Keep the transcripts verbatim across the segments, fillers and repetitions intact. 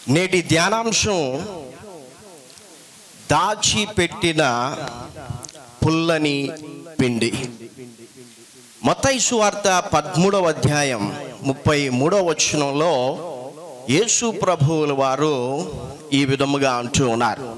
నేటి ధ్యానాంశం దాచిపెట్టిన పుల్లని పిండి. మత్తయి సువార్త పదమూడవ అధ్యాయం ముప్పై మూడవ వచనంలో యేసు ప్రభువుల వారు ఈ విధముగా అంటూ ఉన్నారు.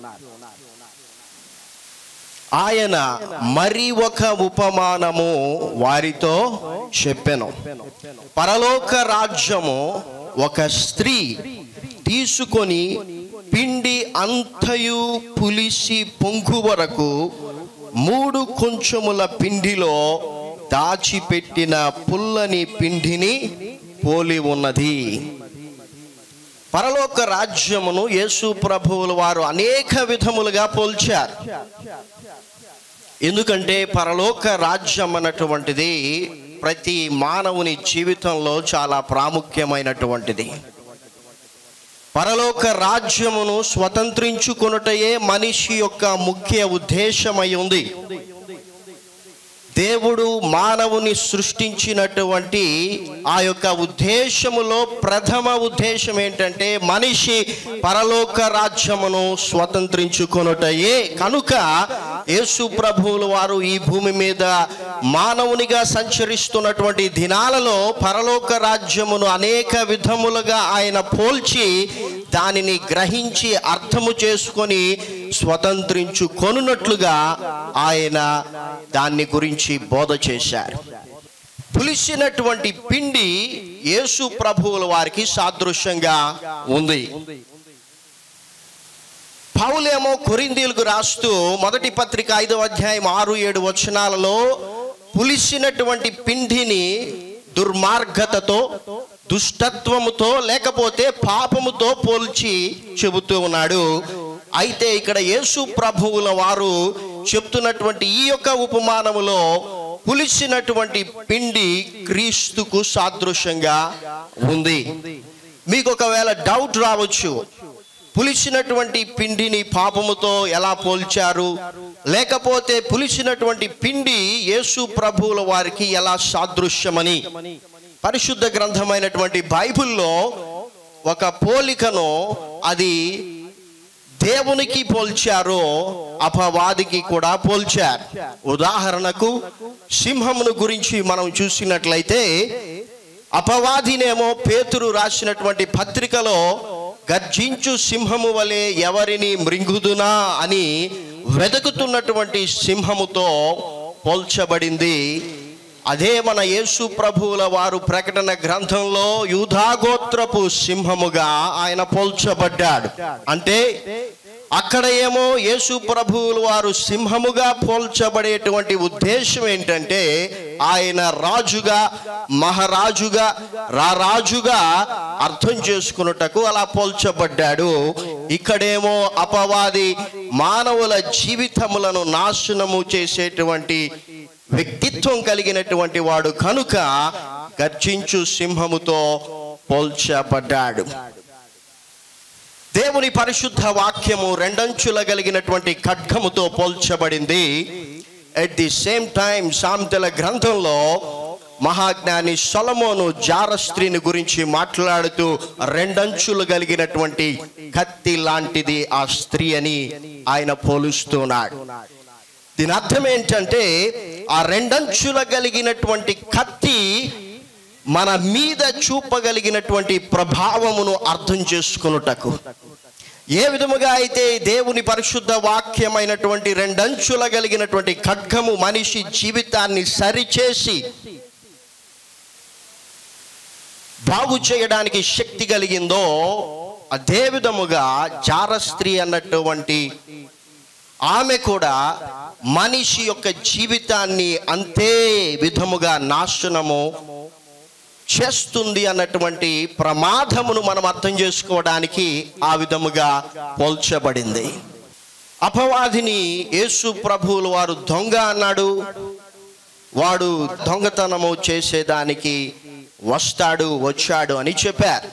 ఆయన మరి ఒక ఉపమానము వారితో చెప్పెను. పరలోక రాజ్యము ఒక స్త్రీ తీసుకొని పిండి అంతయు పులిసి పొంగు వరకు మూడు కొంచెముల పిండిలో దాచిపెట్టిన పుల్లని పిండిని పోలి ఉన్నది. పరలోక రాజ్యమును యేసు ప్రభువుల వారు అనేక విధములుగా పోల్చారు. ఎందుకంటే పరలోక రాజ్యం అన్నటువంటిది ప్రతి మానవుని జీవితంలో చాలా ప్రాముఖ్యమైనటువంటిది. పరలోక రాజ్యమును స్వతంత్రించుకొనుటయే మనిషి యొక్క ముఖ్య ఉద్దేశమై ఉంది. దేవుడు మానవుని సృష్టించినటువంటి ఆ యొక్క ఉద్దేశములో ప్రథమ ఉద్దేశం ఏంటంటే మనిషి పరలోక రాజ్యమును స్వతంత్రించుకొనుటయే. కనుక యేసు ప్రభువుల వారు ఈ భూమి మీద మానవునిగా సంచరిస్తున్నటువంటి దినాలలో పరలోక రాజ్యమును అనేక విధములుగా ఆయన పోల్చి దానిని గ్రహించి అర్థము చేసుకొని స్వతంత్రించుకొనున్నట్లుగా ఆయన దాన్ని గురించి బోధ చేశారు. పులిసినటువంటి పిండి యేసు ప్రభువుల వారికి సాదృశ్యంగా ఉంది. పౌలేమో కొరింథీయులకు రాస్తూ మొదటి పత్రిక ఐదవ అధ్యాయం ఆరు ఏడు వచనాలలో పులిసినటువంటి పిండిని దుర్మార్గతతో, దుష్టత్వముతో లేకపోతే పాపముతో పోల్చి చెబుతూ ఉన్నాడు. అయితే ఇక్కడ యేసు ప్రభువుల వారు చెప్తున్నటువంటి ఈ యొక్క ఉపమానములో పులిసినటువంటి పిండి క్రీస్తుకు సాదృశ్యంగా ఉంది. మీకు ఒకవేళ డౌట్ రావచ్చు, పులిసినటువంటి పిండిని పాపముతో ఎలా పోల్చారు, లేకపోతే పులిసినటువంటి పిండి యేసు ప్రభువుల వారికి ఎలా సాదృశ్యమని. పరిశుద్ధ గ్రంథమైనటువంటి బైబిల్లో ఒక పోలికను అది దేవునికి పోల్చారో అపవాదికి కూడా పోల్చారు. ఉదాహరణకు సింహమును గురించి మనం చూసినట్లయితే అపవాదినేమో పేతురు రాసినటువంటి పత్రికలో గర్జించు సింహము వలె ఎవరిని మృంగుదునా అని వెతుకుతున్నటువంటి సింహముతో పోల్చబడింది. అదే మన యేసు ప్రభువుల వారు ప్రకటన గ్రంథంలో యూదాగోత్రపు సింహముగా ఆయన పోల్చబడ్డాడు. అంటే అక్కడ ఏమో యేసు ప్రభువుల వారు సింహముగా పోల్చబడేటువంటి ఉద్దేశం ఏంటంటే ఆయన రాజుగా, మహారాజుగా, రారాజుగా అర్థం చేసుకున్నటకు అలా పోల్చబడ్డాడు. ఇక్కడేమో అపవాది మానవుల జీవితములను నాశనము చేసేటువంటి వ్యక్తిత్వం కలిగినటువంటి వాడు కనుక గర్జించు సింహముతో పోల్చబడ్డాడు. దేవుని పరిశుద్ధ వాక్యము రెండంచుల కలిగినటువంటి ఖడ్గముతో పోల్చబడింది. ఎట్ ది సేమ్ టైం సామెతల గ్రంథంలో మహాజ్ఞాని సొలొమోను జార స్త్రీని గురించి మాట్లాడుతూ రెండంచులు కలిగినటువంటి కత్తి లాంటిది ఆ స్త్రీ అని ఆయన పోలుస్తున్నాడు. దీని అర్థం ఏంటంటే ఆ రెండంచుల కలిగినటువంటి కత్తి మన మీద చూపగలిగినటువంటి ప్రభావమును అర్థం చేసుకొనుటకు. ఏ విధముగా అయితే దేవుని పరిశుద్ధ వాక్యమైనటువంటి రెండంచుల కలిగినటువంటి ఖడ్గము మనిషి జీవితాన్ని సరిచేసి బాగు చేయడానికి శక్తి కలిగిందో అదే విధముగా జార స్త్రీ అన్నటువంటి ఆమె కూడా మనిషి యొక్క జీవితాన్ని అంతే విధముగా నాశనము చేస్తుంది అన్నటువంటి ప్రమాదమును మనం అర్థం చేసుకోవడానికి ఆ విధముగా పోల్చబడింది. అపవాదిని యేసు ప్రభువుల వారు దొంగ అన్నాడు. వాడు దొంగతనము చేసేదానికి వస్తాడు, వచ్చాడు అని చెప్పారు.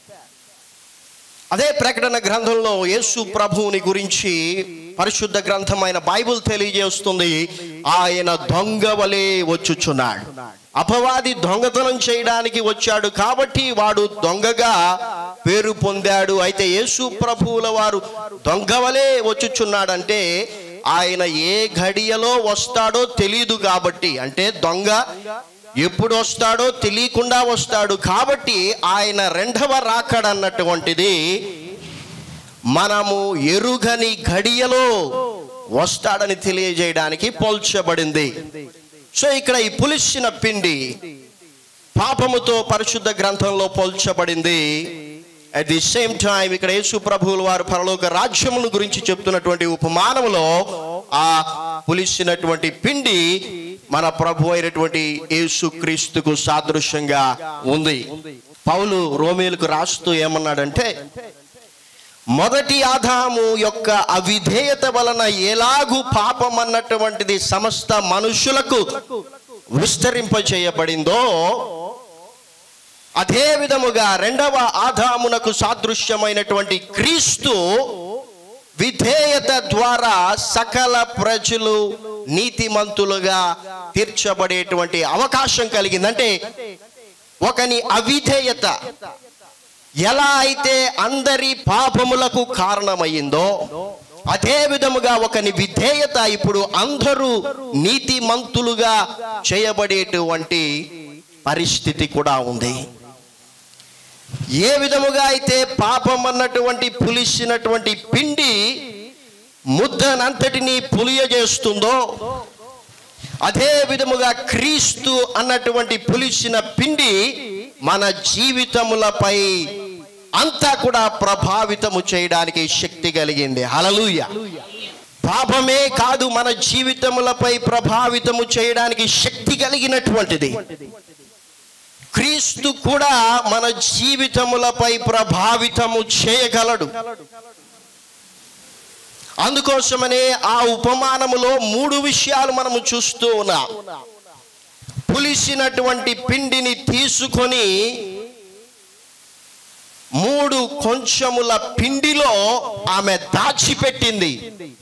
అదే ప్రకటన గ్రంథంలో యేసు ప్రభువుని గురించి పరిశుద్ధ గ్రంథమైన బైబిల్ తెలియజేస్తుంది. ఆయన దొంగ వలె వచ్చుచున్నాడు. అపవాది దొంగతనం చేయడానికి వచ్చాడు కాబట్టి వాడు దొంగగా పేరు పొందాడు. అయితే యేసు ప్రభువుల వారు దొంగవలే వచ్చుచున్నాడంటే ఆయన ఏ ఘడియలో వస్తాడో తెలియదు కాబట్టి, అంటే దొంగ ఎప్పుడు వస్తాడో తెలియకుండా వస్తాడు కాబట్టి ఆయన రెండవ రాకడన్నటువంటిది మనము ఎరుగని ఘడియలో వస్తాడని తెలియజేయడానికి పోల్చబడింది. సో ఇక్కడ ఈ పులిసిన పిండి పాపముతో పరిశుద్ధ గ్రంథంలో పోల్చబడింది. అట్ ది సేమ్ టైం ఇక్కడ యేసు ప్రభువుల వారు పరలోక రాజ్యమును గురించి చెప్తున్నటువంటి ఉపమానములో ఆ పులిసినటువంటి పిండి మన ప్రభు అయినటువంటి యేసు క్రీస్తుకు సాదృశ్యంగా ఉంది. పౌలు రోమీయులకు రాస్తూ ఏమన్నాడంటే, మొదటి ఆదాము యొక్క అవిధేయత వలన ఎలాగూ పాపం అన్నటువంటిది సమస్త మనుషులకు విస్తరింపచేయబడిందో, అదే విధముగా రెండవ ఆదామునకు సాదృశ్యమైనటువంటి క్రీస్తు విధేయత ద్వారా సకల ప్రజలు నీతిమంతులుగా తీర్చబడేటువంటి అవకాశం కలిగింది. అంటే ఒకని అవిధేయత ఎలా అయితే అందరి పాపములకు కారణమయ్యిందో, అదే విధముగా ఒకని విధేయత ఇప్పుడు అందరూ నీతిమంతులుగా చేయబడేటువంటి పరిస్థితి కూడా ఉంది. ఏ విధముగా అయితే పాపం అన్నటువంటి పులిసినటువంటి పిండి ముద్దనంతటిని పులియజేస్తుందో, అదే విధముగా క్రీస్తు అన్నటువంటి పులిసిన పిండి మన జీవితములపై అంతా కూడా ప్రభావితము చేయడానికి శక్తి కలిగింది. హల్లెలూయా. పాపమే కాదు, మన జీవితములపై ప్రభావితము చేయడానికి శక్తి కలిగినటువంటిది క్రీస్తు కూడా మన జీవితములపై ప్రభావితము చేయగలడు. అందుకోసమనే ఆ ఉపమానములో మూడు విషయాలు మనము చూస్తూ ఉన్నాం. పులిసినటువంటి పిండిని తీసుకొని మూడు కొంచెముల పిండిలో ఆమె దాచిపెట్టింది.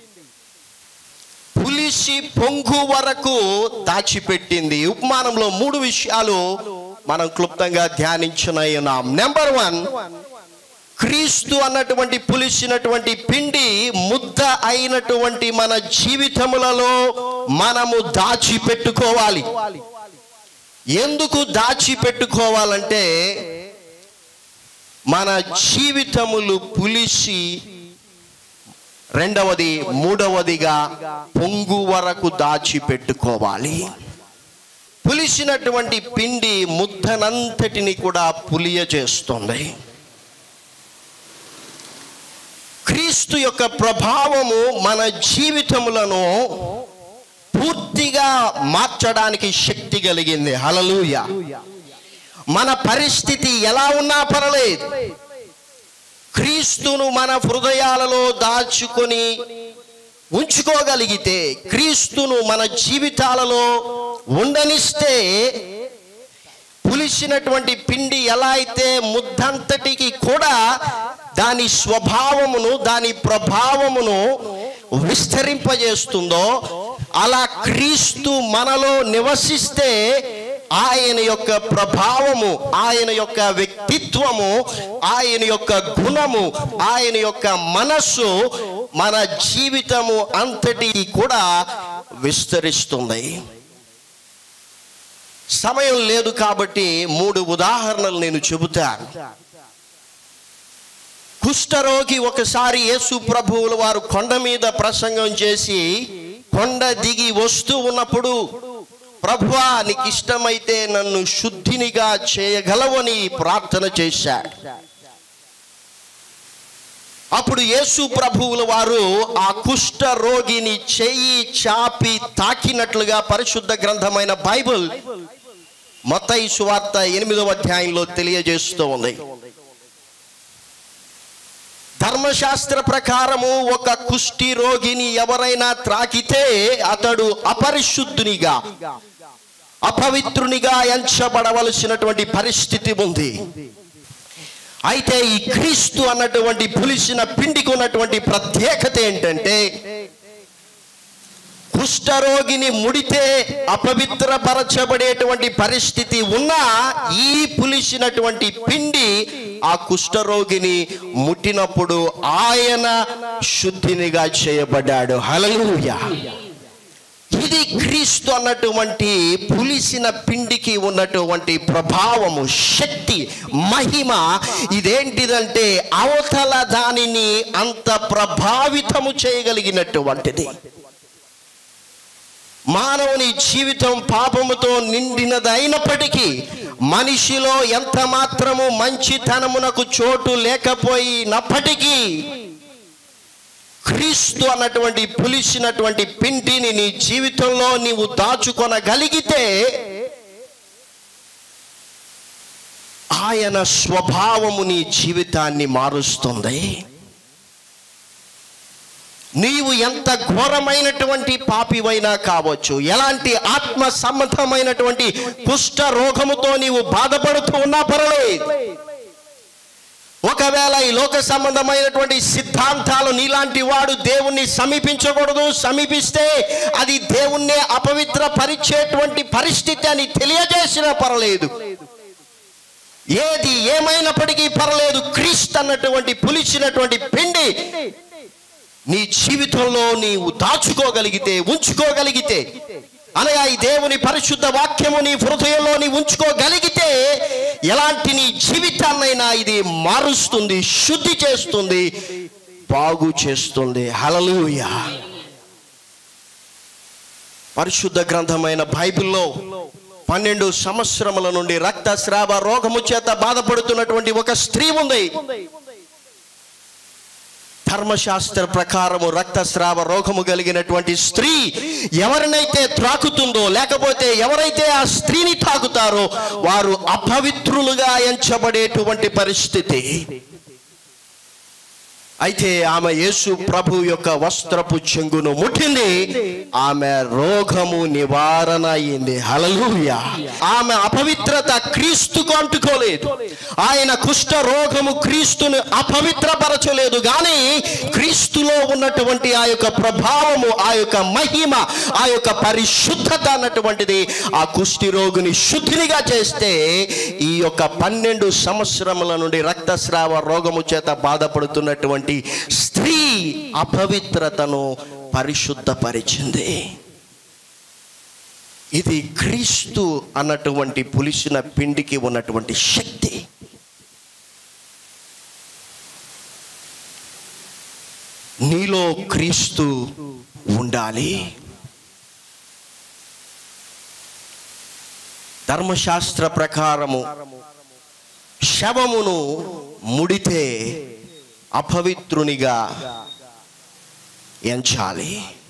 పులిసి పొంగు వరకు దాచిపెట్టింది. ఉపమానంలో మూడు విషయాలు మనం క్లుప్తంగా ధ్యానించున్నాం. నెంబర్ వన్, క్రీస్తు అన్నటువంటి పులిసినటువంటి పిండి ముద్ద అయినటువంటి మన జీవితములలో మనము దాచిపెట్టుకోవాలి. ఎందుకు దాచిపెట్టుకోవాలంటే, మన జీవితములు పులిసి రెండవది మూడవదిగా పొంగు వరకు దాచిపెట్టుకోవాలి. పులిసినటువంటి పిండి ముద్దనంతటిని కూడా పులియ చేస్తుంది. క్రీస్తు యొక్క ప్రభావము మన జీవితములను పూర్తిగా మార్చడానికి శక్తి కలిగింది. హల్లెలూయా. మన పరిస్థితి ఎలా ఉన్నా పర్లేదు, క్రీస్తును మన హృదయాలలో దాచుకొని ఉంచుకోగలిగితే, క్రీస్తును మన జీవితాలలో ఉండనిస్తే, పులిసినటువంటి పిండి ఎలా అయితే ముద్దంతటికి కూడా దాని స్వభావమును దాని ప్రభావమును విస్తరింపజేస్తుందో, అలా క్రీస్తు మనలో నివసిస్తే ఆయన యొక్క ప్రభావము, ఆయన యొక్క వ్యక్తిత్వము, ఆయన యొక్క గుణము, ఆయన యొక్క మనస్సు మన జీవితము అంతటి కూడా విస్తరిస్తుంది. సమయం లేదు కాబట్టి మూడు ఉదాహరణలు నేను చెబుతాను. కుష్ఠరోగి ఒకసారి యేసు ప్రభువుల వారు కొండ మీద ప్రసంగం చేసి కొండ దిగి వస్తూ ఉన్నప్పుడు, ప్రభువా నీకు ఇష్టమైతే నన్ను శుద్ధినిగా చేయగలవని ప్రార్థన చేశాడు. అప్పుడు యేసు ప్రభువుల వారు ఆ కుష్ఠ రోగిని చెయ్యి చాపి తాకినట్లుగా పరిశుద్ధ గ్రంథమైన బైబిల్ మత్తయి సువార్త ఎనిమిదవ అధ్యాయంలో తెలియజేస్తూ ఉంది. ధర్మశాస్త్ర ప్రకారము ఒక కుష్ఠి రోగిని ఎవరైనా త్రాకితే అతడు అపరిశుద్ధునిగా, అపవిత్రునిగా ఎంచబడవలసినటువంటి పరిస్థితి ఉంది. అయితే ఈ క్రీస్తు అన్నటువంటి పులిసిన పిండికి ఉన్నటువంటి ప్రత్యేకత ఏంటంటే, కుష్ఠరోగిని ముడితే అపవిత్రపరచబడేటువంటి పరిస్థితి ఉన్న ఈ పులిసినటువంటి పిండి ఆ కుష్ఠరోగిని ముట్టినప్పుడు ఆయన శుద్ధినిగా చేయబడ్డాడు. హల్లెలూయా. ఇది క్రీస్తు అన్నటువంటి పులిసిన పిండికి ఉన్నటువంటి ప్రభావము, శక్తి, మహిమ. ఇదేంటిదంటే అవతల దానిని అంత ప్రభావితము చేయగలిగినటువంటిది. మానవుని జీవితం పాపముతో నిండినదైనప్పటికీ మనిషిలో ఎంత మాత్రము మంచితనమునకు చోటు లేకపోయినప్పటికీ క్రీస్తు అన్నటువంటి పులిసినటువంటి పిండిని నీ జీవితంలో నీవు దాచుకొనగలిగితే ఆయన స్వభావము నీ జీవితాన్ని మారుస్తుంది. నీవు ఎంత ఘోరమైనటువంటి పాపివైనా కావచ్చు, ఎలాంటి ఆత్మ సంబంధమైనటువంటి కుష్ఠ రోగముతో నీవు బాధపడుతూ ఉన్నా పర్వాలేదు. ఒకవేళ ఈ లోక సంబంధమైనటువంటి సిద్ధాంతాలు నీలాంటి వాడు దేవుణ్ణి సమీపించకూడదు, సమీపిస్తే అది దేవుణ్ణి అపవిత్ర పరిచేటువంటి పరిస్థితి అని తెలియజేసిన పర్లేదు, ఏది ఏమైనప్పటికీ పర్లేదు, క్రీస్తు అన్నటువంటి పులిచినటువంటి పిండి నీ జీవితంలో నీవు దాచుకోగలిగితే, ఉంచుకోగలిగితే, అనగా ఈ దేవుని పరిశుద్ధ వాక్యము నీ హృదయంలో నీ ఉంచుకోగలిగితే ఎలాంటి నీ జీవితాన్నైనా ఇది మారుస్తుంది, శుద్ధి చేస్తుంది, బాగు చేస్తుంది. హల్లెలూయా. పరిశుద్ధ గ్రంథమైన బైబిల్లో పన్నెండు సంవత్సరముల నుండి రక్తస్రావ రోగము చేత బాధపడుతున్నటువంటి ఒక స్త్రీ ఉంది. ధర్మశాస్త్ర ప్రకారము రక్తస్రావ రోగము కలిగినటువంటి స్త్రీ ఎవరినైతే త్రాకుతుందో, లేకపోతే ఎవరైతే ఆ స్త్రీని తాకుతారో వారు అపవిత్రులుగా ఎంచబడేటువంటి పరిస్థితి. అయితే ఆమె యేసు ప్రభు యొక్క వస్త్రపు చెంగును ముట్టింది, ఆమె రోగము నివారణ అయింది. హల్లెలూయా. ఆమె అపవిత్రత క్రీస్తుకు అంటుకోలేదు. ఆయన కుష్ఠ రోగము క్రీస్తును అపవిత్రపరచలేదు, కానీ క్రీస్తులో ఉన్నటువంటి ఆ యొక్క ప్రభావము, ఆ యొక్క మహిమ, ఆ యొక్క పరిశుద్ధత అన్నటువంటిది ఆ కుష్టి రోగిని శుద్ధినిగా చేస్తే ఈ యొక్క పన్నెండు సంవత్సరముల నుండి రక్తస్రావ రోగము చేత బాధపడుతున్నటువంటి స్త్రీ అపవిత్రతను పరిశుద్ధపరిచింది. ఇది క్రీస్తు అన్నటువంటి పులిసిన పిండికి ఉన్నటువంటి శక్తి. నీలో క్రీస్తు ఉండాలి. ధర్మశాస్త్ర ప్రకారము శవమును ముడితే అపవిత్రునిగా ఎంచాలి.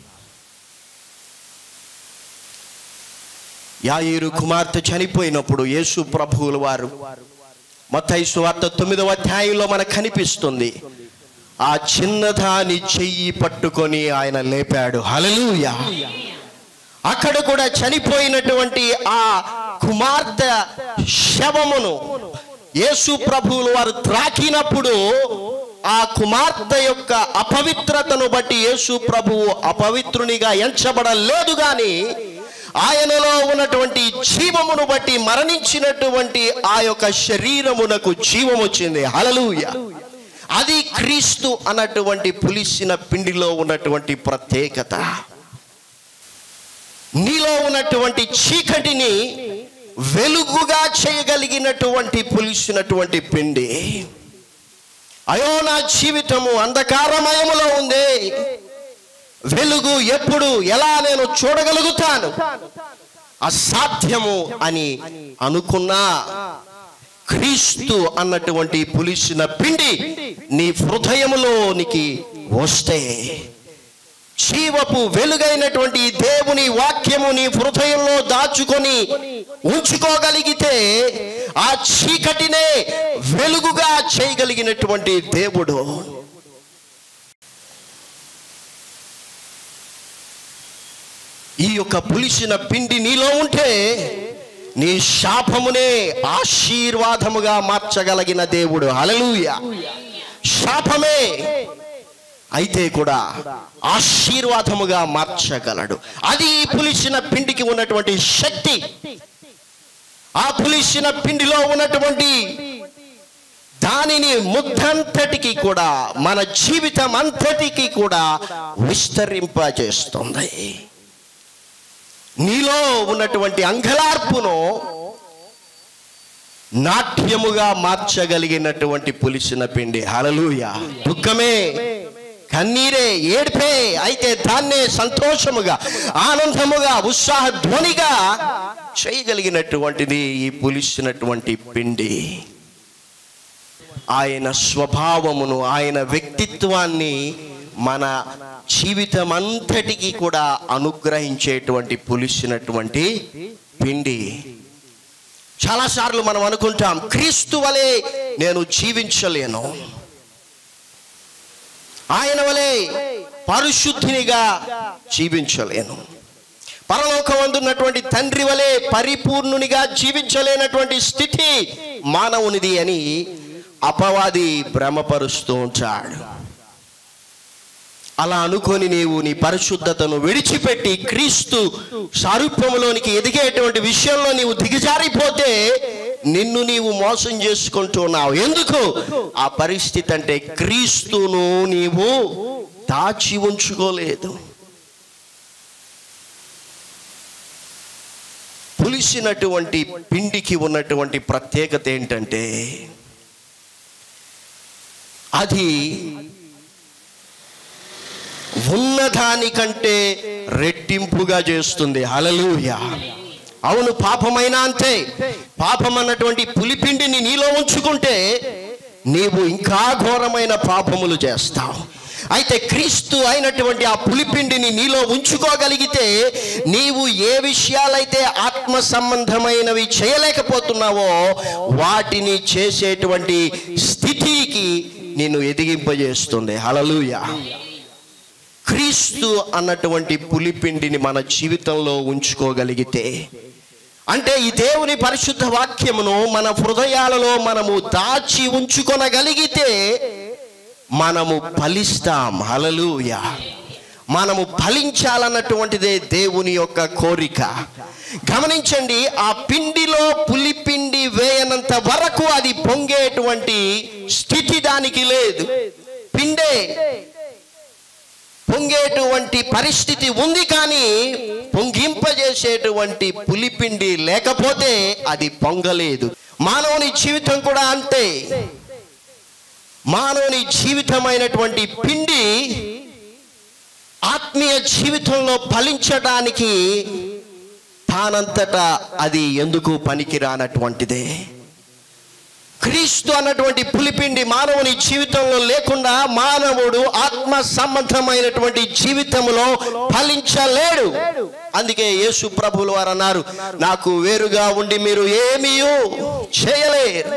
యాయీరు కుమార్తె చనిపోయినప్పుడు యేసు ప్రభువుల వారు మత్తయి సువార్త తొమ్మిదవ అధ్యాయంలో మనకు కనిపిస్తుంది, ఆ చిన్నదాని చెయ్యి పట్టుకొని ఆయన లేపాడు. హల్లెలూయా. అక్కడ కూడా చనిపోయినటువంటి ఆ కుమార్తె శవమును యేసు ప్రభువుల వారు త్రాకినప్పుడు ఆ కుమార్తె యొక్క అపవిత్రతను బట్టి యేసు ప్రభువు అపవిత్రునిగా ఎంచబడలేదు, గాని ఆయనలో ఉన్నటువంటి జీవమును బట్టి మరణించినటువంటి ఆ యొక్క శరీరమునకు జీవం వచ్చింది. హల్లెలూయా. అది క్రీస్తు అన్నటువంటి పులిసిన పిండిలో ఉన్నటువంటి ప్రత్యేకత. నీలో ఉన్నటువంటి చీకటిని వెలుగుగా చేయగలిగినటువంటి పులిసినటువంటి పిండి. అయ్యో నా జీవితము అంధకారమయములో ఉంది, వెలుగు ఎప్పుడు ఎలా నేను చూడగలుగుతాను, అసాధ్యము అని అనుకున్నా క్రీస్తు అన్నటువంటి పులిసిన పిండి నీ హృదయములోనికి వస్తే, జీవపు వెలుగైనటువంటి దేవుని వాక్యము నీ హృదయంలో దాచుకొని ఉంచుకోగలిగితే ఆ చీకటినే వెలుగుగా చేయగలిగినటువంటి దేవుడు. ఈ యొక్క పులిసిన పిండి నీలో ఉంటే నీ శాపమునే ఆశీర్వాదముగా మార్చగలిగిన దేవుడు. హల్లెలూయా. శాపమే అయితే కూడా ఆశీర్వాదముగా మార్చగలడు. అది ఈ పులిసిన పిండికి ఉన్నటువంటి శక్తి. ఆ పులిసిన పిండిలో ఉన్నటువంటి దానిని ముద్దంతటికి కూడా, మన జీవితం అంతటికి కూడా విస్తరింపజేస్తుంది. నీలో ఉన్నటువంటి అంగలార్పును నాట్యముగా మార్చగలిగినటువంటి పులిసిన పిండి. హల్లెలూయా. దుఃఖమే, కన్నీరే, ఏడ్పే, అయితే దాన్నే సంతోషముగా, ఆనందముగా, ఉత్సాహ ధ్వనిగా చేయగలిగినటువంటిది ఈ పులిసినటువంటి పిండి. ఆయన స్వభావమును, ఆయన వ్యక్తిత్వాన్ని మన జీవితం అంతటికి కూడా అనుగ్రహించేటువంటి పులిసినటువంటి పిండి. చాలాసార్లు మనం అనుకుంటాం, క్రీస్తు వలె నేను జీవించలేను, ఆయన వలె పరిశుద్ధినిగా జీవించలేను, పరలోకమందున్నటువంటి తండ్రి వలె పరిపూర్ణునిగా జీవించలేనటువంటి స్థితి మానవునిది అని అపవాది భ్రమపరుస్తూ ఉంటాడు. అలా అనుకొని నీవు నీ పరిశుద్ధతను విడిచిపెట్టి క్రీస్తు సారూప్యములోనికి ఎదిగేటువంటి విషయంలో నీవు దిగజారిపోతే నిన్ను నీవు మోసం చేసుకుంటున్నావు. ఎందుకు ఆ పరిస్థితి అంటే, క్రీస్తును నీవు దాచి ఉంచుకోలేదు. పులిసినటువంటి పిండికి ఉన్నటువంటి ప్రత్యేకత ఏంటంటే, అది ఉన్నదానికంటే రెట్టింపుగా చేస్తుంది. హల్లెలూయా. అవును, పాపమైనా అంతే. పాపం అన్నటువంటి పులిపిండిని నీలో ఉంచుకుంటే నీవు ఇంకా ఘోరమైన పాపములు చేస్తావు. అయితే క్రీస్తు అయినటువంటి ఆ పులిపిండిని నీలో ఉంచుకోగలిగితే నీవు ఏ విషయాలైతే ఆత్మ సంబంధమైనవి చేయలేకపోతున్నావో వాటిని చేసేటువంటి స్థితికి నిన్ను ఎదిగింపజేస్తుంది. హల్లెలూయా. క్రీస్తు అన్నటువంటి పులిపిండిని మన జీవితంలో ఉంచుకోగలిగితే, అంటే ఈ దేవుని పరిశుద్ధ వాక్యమును మన హృదయాలలో మనము దాచి ఉంచుకొనగలిగితే మనము ఫలిస్తాం. హల్లెలూయా. మనము ఫలించాలన్నటువంటిదే దేవుని యొక్క కోరిక. గమనించండి, ఆ పిండిలో పులిపిండి వేయనంత వరకు అది పొంగేటువంటి స్థితి దానికి లేదు. పిండే పొంగేటువంటి పరిస్థితి ఉంది, కానీ పొంగింపజేసేటువంటి పులిపిండి లేకపోతే అది పొంగలేదు. మానవుని జీవితం కూడా అంతే. మానవుని జీవితమైనటువంటి పిండి ఆత్మీయ జీవితంలో ఫలించడానికి తానంతటా అది ఎందుకు పనికిరానటువంటిదే. క్రీస్తు అన్నటువంటి పులిపిండి మానవుని జీవితంలో లేకుండా మానవుడు ఆత్మ సంబంధమైనటువంటి జీవితంలో ఫలించలేడు. అందుకే యేసు ప్రభువుల వారు అన్నారు, నాకు వేరుగా ఉండి మీరు ఏమీ చేయలేరు.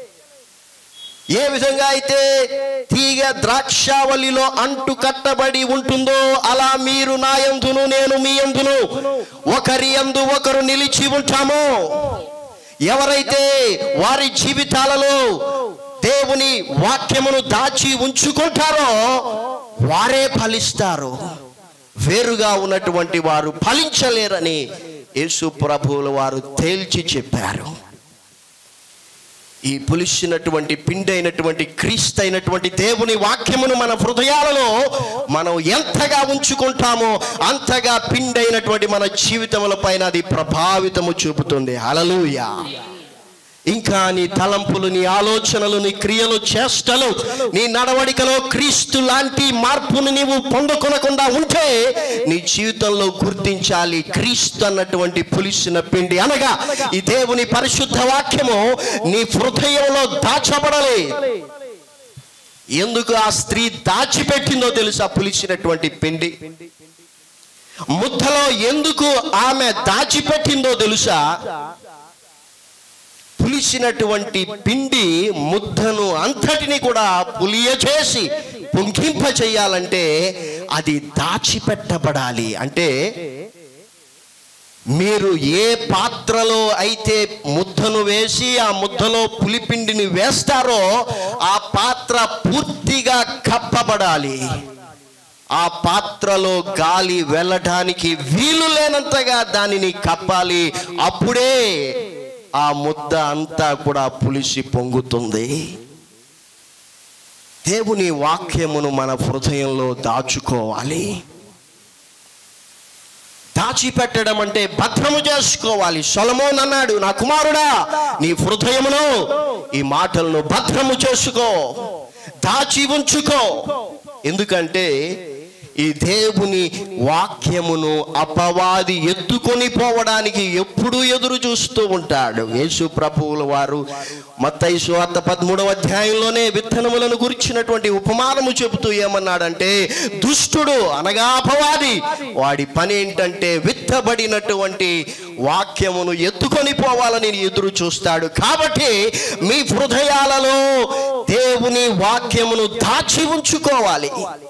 ఏ విధంగా అయితే తీగ ద్రాక్షావళిలో అంటు కట్టబడి ఉంటుందో అలా మీరు నా యందును నేను మీ యందును ఒకరి యందు ఒకరు నిలిచి ఉంటామో, ఎవరైతే వారి జీవితాలలో దేవుని వాక్యమును దాచి ఉంచుకుంటారో వారే ఫలిస్తారు. వేరుగా ఉన్నటువంటి వారు ఫలించలేరని యేసు ప్రభువుల వారు తేల్చి చెప్పారు. ఈ పులిసినటువంటి పిండి అయినటువంటి క్రీస్తు అయినటువంటి దేవుని వాక్యమును మన హృదయాలలో మనం ఎంతగా ఉంచుకుంటామో అంతగా పిండి అయినటువంటి మన జీవితముల పైన అది ప్రభావితము చూపుతుంది. హల్లెలూయా. ఇంకా నీ తలంపులు, నీ ఆలోచనలు, నీ క్రియలు, చేష్టలు, నీ నడవడికలో క్రీస్తు లాంటి మార్పును నీవు పొందుకొనకుండా ఉంటే నీ జీవితంలో గుర్తించాలి, క్రీస్తు అన్నటువంటి పులిసిన పిండి అనగా ఈ దేవుని పరిశుద్ధ వాక్యము నీ హృదయంలో దాచబడాలి. ఎందుకు ఆ స్త్రీ దాచిపెట్టిందో తెలుసా? పులిసినటువంటి పిండి ముద్దలో ఎందుకు ఆమె దాచిపెట్టిందో తెలుసా? పులిసినటువంటి పిండి ముద్దను అంతటిని కూడా పులియ చేసి పొంగింప చేయాలంటే అది దాచిపెట్టబడాలి. అంటే మీరు ఏ పాత్రలో అయితే ముద్దను వేసి ఆ ముద్దలో పులిపిండిని వేస్తారో ఆ పాత్ర పూర్తిగా కప్పబడాలి. ఆ పాత్రలో గాలి వెళ్ళడానికి వీలు లేనంతగా దానిని కప్పాలి. అప్పుడే ఆ ముద్ద అంతా కూడా పులిసి పొంగుతుంది. దేవుని వాక్యమును మన హృదయంలో దాచుకోవాలి. దాచిపెట్టడం అంటే భద్రము చేసుకోవాలి. సొలొమోను అన్నాడు, నా కుమారుడా, నీ హృదయములో ఈ మాటలను భద్రము చేసుకో, దాచి ఉంచుకో. ఎందుకంటే ఈ దేవుని వాక్యమును అపవాది ఎత్తుకొని పోవడానికి ఎప్పుడూ ఎదురు చూస్తూ ఉంటాడు. యేసు ప్రభువుల వారు మత్తయి సువార్త పదమూడవ అధ్యాయంలోనే విత్తనములను గురించినటువంటి ఉపమానము చెబుతూ ఏమన్నాడంటే, దుష్టుడు అనగా అపవాది వాడి పని ఏంటంటే విత్తబడినటువంటి వాక్యమును ఎత్తుకొని పోవాలని ఎదురు చూస్తాడు. కాబట్టి మీ హృదయాలలో దేవుని వాక్యమును దాచి ఉంచుకోవాలి.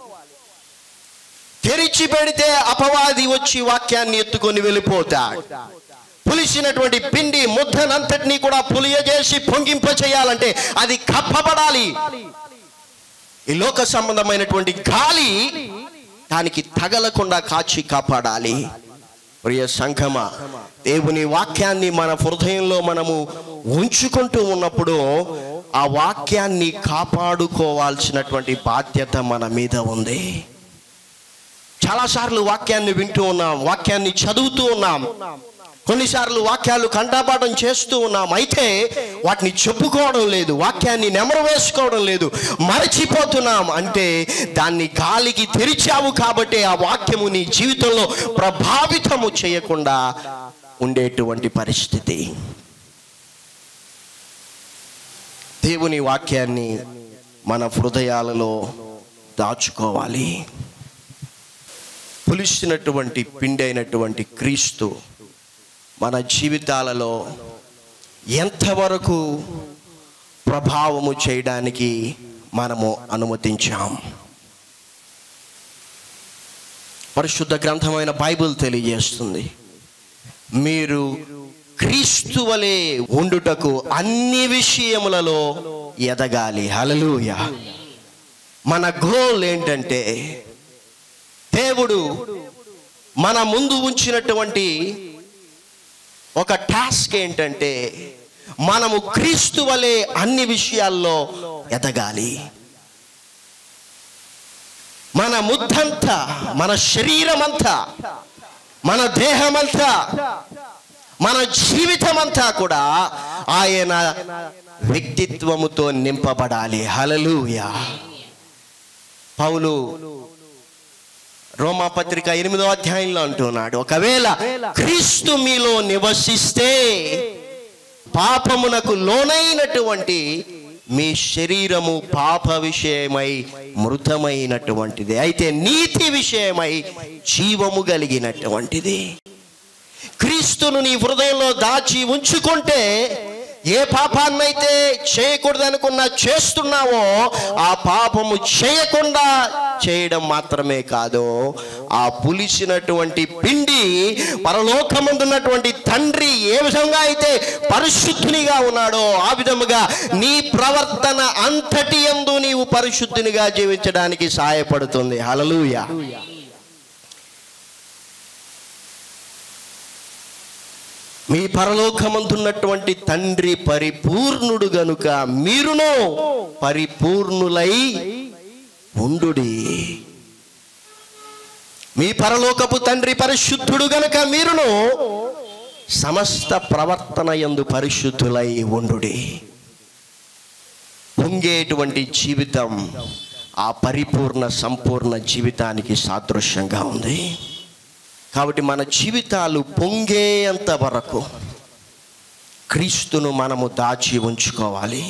తెరిచి పెడితే అపవాది వచ్చి వాక్యాన్ని ఎత్తుకొని వెళ్ళిపోతాడు. పులిసినటువంటి పిండి ముద్దనంతటినీ కూడా పులియజేసి పొంగింప చేయాలంటే అది కప్పబడాలి. ఈ లోక సంబంధమైనటువంటి గాలి దానికి తగలకుండా కాచి కాపాడాలి. ప్రియ సంఘమా, దేవుని వాక్యాన్ని మన హృదయంలో మనము ఉంచుకుంటూ ఉన్నప్పుడు ఆ వాక్యాన్ని కాపాడుకోవాల్సినటువంటి బాధ్యత మన మీద ఉంది. చాలాసార్లు వాక్యాన్ని వింటూ ఉన్నాం, వాక్యాన్ని చదువుతూ ఉన్నాం, కొన్నిసార్లు వాక్యాలు కంఠపాఠం చేస్తూ ఉన్నాం. అయితే వాటిని చెప్పుకోవడం లేదు, వాక్యాన్ని నెమరు వేసుకోవడం లేదు, మరచిపోతున్నాం. అంటే దాన్ని గాలికి తెరిచావు కాబట్టి ఆ వాక్యము నీ జీవితంలో ప్రభావితము చేయకుండా ఉండేటువంటి పరిస్థితి. దేవుని వాక్యాన్ని మన హృదయాలలో దాచుకోవాలి. పులిసినటువంటి పిండి అయినటువంటి క్రీస్తు మన జీవితాలలో ఎంతవరకు ప్రభావము చేయడానికి మనము అనుమతించాం? పరిశుద్ధ గ్రంథమైన బైబిల్ తెలియజేస్తుంది, మీరు క్రీస్తు వలె ఉండుటకు అన్ని విషయములలో ఎదగాలి. హల్లెలూయా. మన గోల్ ఏంటంటే, దేవుడు మన ముందు ఉంచినటువంటి ఒక టాస్క్ ఏంటంటే, మనము క్రీస్తు వలె అన్ని విషయాల్లో ఎదగాలి. మన ముద్దంతా, మన శరీరం అంతా, మన దేహమంతా, మన జీవితం అంతా కూడా ఆయన వ్యక్తిత్వముతో నింపబడాలి. హల్లెలూయా. పౌలు రోమా పత్రిక ఎనిమిదో అధ్యాయంలో అంటున్నాడు, ఒకవేళ క్రీస్తు మీలో నివసిస్తే పాపమునకు లోనైనటువంటి మీ శరీరము పాప విషయమై మృతమైనటువంటిది, అయితే నీతి విషయమై జీవము కలిగినటువంటిది. క్రీస్తును నీ హృదయంలో దాచి ఉంచుకుంటే ఏ పాపాన్నైతే చేయకూడదనుకున్నా చేస్తున్నావో ఆ పాపము చేయకుండా చేయడం మాత్రమే కాదు, ఆ పులిసినటువంటి పిండి పరలోకమందున్నటువంటి తండ్రి ఏ విధంగా అయితే పరిశుద్ధునిగా ఉన్నాడో ఆ విధముగా నీ ప్రవర్తన అంతటి యందు నీవు పరిశుద్ధునిగా జీవించడానికి సహాయపడుతుంది. హల్లెలూయా. మీ పరలోకమందున్నటువంటి తండ్రి పరిపూర్ణుడు గనుక మీరును పరిపూర్ణులై ఉండుడి. మీ పరలోకపు తండ్రి పరిశుద్ధుడు గనుక మీరును సమస్త ప్రవర్తన యందు పరిశుద్ధులై ఉండుడి. పొంగేటువంటి జీవితం ఆ పరిపూర్ణ సంపూర్ణ జీవితానికి సాదృశ్యంగా ఉంది. కాబట్టి మన జీవితాలు పొంగేంత వరకు క్రీస్తును మనము దాచి ఉంచుకోవాలి.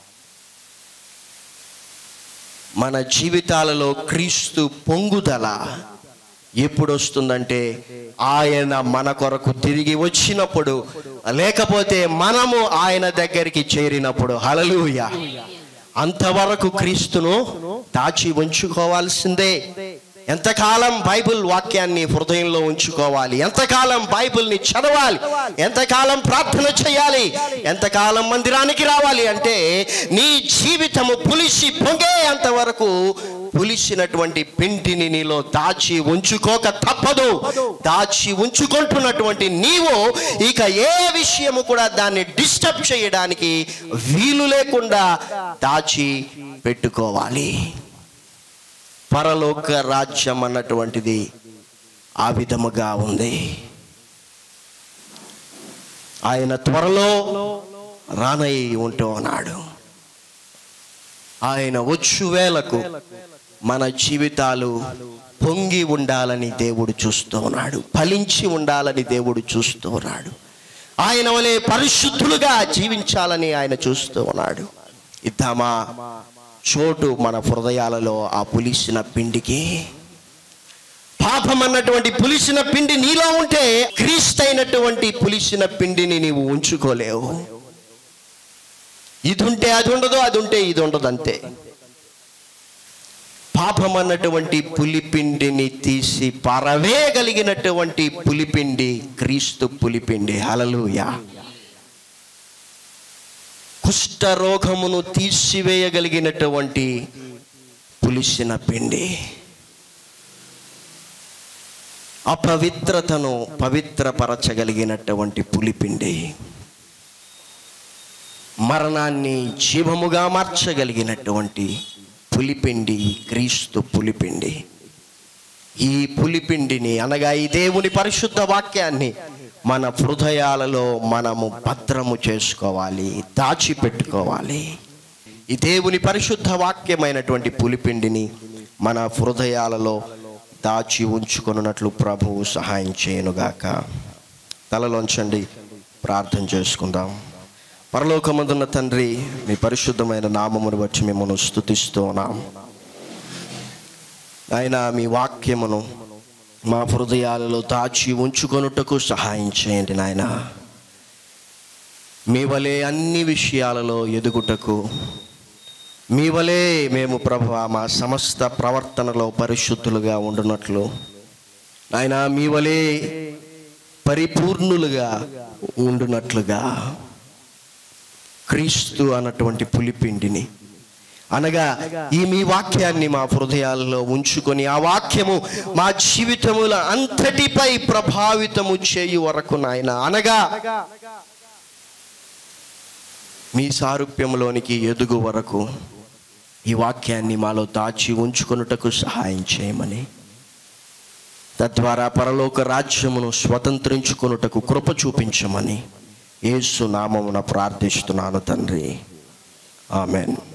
మన జీవితాలలో క్రీస్తు పొంగుదల ఎప్పుడు వస్తుందంటే ఆయన మన కొరకు తిరిగి వచ్చినప్పుడు, లేకపోతే మనము ఆయన దగ్గరికి చేరినప్పుడు. హల్లెలూయా. అంతవరకు క్రీస్తును దాచి ఉంచుకోవాల్సిందే. ఎంతకాలం బైబిల్ వాక్యాన్ని హృదయంలో ఉంచుకోవాలి, ఎంతకాలం బైబిల్ని చదవాలి, ఎంతకాలం ప్రార్థన చేయాలి, ఎంతకాలం మందిరానికి రావాలి అంటే నీ జీవితము పులిసి పొంగే అంతవరకు పులిసినటువంటి పిండిని నీలో దాచి ఉంచుకోక తప్పదు. దాచి ఉంచుకుంటున్నటువంటి నీవు ఇక ఏ విషయము కూడా దాన్ని డిస్టర్బ్ చేయడానికి వీలు లేకుండా దాచి పెట్టుకోవాలి. పరలోక రాజ్యం అన్నటువంటిది ఆ విధముగా ఉంది. ఆయన త్వరలో రానై ఉంటూ ఉన్నాడు. ఆయన వచ్చు వేళకు మన జీవితాలు పొంగి ఉండాలని దేవుడు చూస్తూ ఉన్నాడు. ఫలించి ఉండాలని దేవుడు చూస్తూ ఉన్నాడు. ఆయన వలె పరిశుద్ధులుగా జీవించాలని ఆయన చూస్తూ ఉన్నాడు. ఇద్దామా చోటు మన హృదయాలలో ఆ పులిసిన పిండికి. పాపం అన్నటువంటి పులిసిన పిండి నీలో ఉంటే క్రీస్తు అయినటువంటి పులిసిన పిండిని నీవు ఉంచుకోలేవు. ఇది ఉంటే అది ఉండదు, అది ఉంటే ఇది ఉండదు, అంతే. పాపం అన్నటువంటి పులిపిండిని తీసి పారవేయగలిగినటువంటి పులిపిండి క్రీస్తు పులిపిండి. హల్లెలూయా. కుష్ఠరోగమును తీసివేయగలిగినటువంటి పులిసిన పిండి, అపవిత్రతను పవిత్రపరచగలిగినటువంటి పులిపిండి, మరణాన్ని జీవముగా మార్చగలిగినటువంటి పులిపిండి క్రీస్తు పులిపిండి. ఈ పులిపిండిని అనగా ఈ దేవుని పరిశుద్ధ వాక్యాన్ని మన హృదయాలలో మనము భద్రము చేసుకోవాలి, దాచిపెట్టుకోవాలి. ఈ దేవుని పరిశుద్ధ వాక్యమైనటువంటి పులిపిండిని మన హృదయాలలో దాచి ఉంచుకొనున్నట్లు ప్రభువు సహాయం చేయనుగాక. తలలోంచండి, ప్రార్థన చేసుకుందాం. పరలోకమందున్న తండ్రి, మీ పరిశుద్ధమైన నామమును బట్టి మిమ్మల్ని స్తుతిస్తూ ఉన్నాం. ఆయన మీ వాక్యమును మా హృదయాలలో దాచి ఉంచుకొనుటకు సహాయం చేయండి నాయన. మీ వలె అన్ని విషయాలలో ఎదుగుటకు, మీ వలె మేము ప్రభువా మా సమస్త ప్రవర్తనలో పరిశుద్ధులుగా ఉండునట్లు నాయన, మీ వలె పరిపూర్ణులుగా ఉండునట్లుగా క్రీస్తు అన్నటువంటి పులిపిండిని అనగా ఈ మీ వాక్యాన్ని మా హృదయాల్లో ఉంచుకొని ఆ వాక్యము మా జీవితముల అంతటిపై ప్రభావితము చేయు వరకు నాయన, అనగా మీ సారూప్యంలోనికి ఎదుగు వరకు ఈ వాక్యాన్ని మాలో దాచి ఉంచుకొనుటకు సహాయం చేయమని, తద్వారా పరలోక రాజ్యమును స్వతంత్రించుకొనుటకు కృప చూపించమని యేసు నామమున ప్రార్థిస్తున్నాను తండ్రి. ఆమెన్.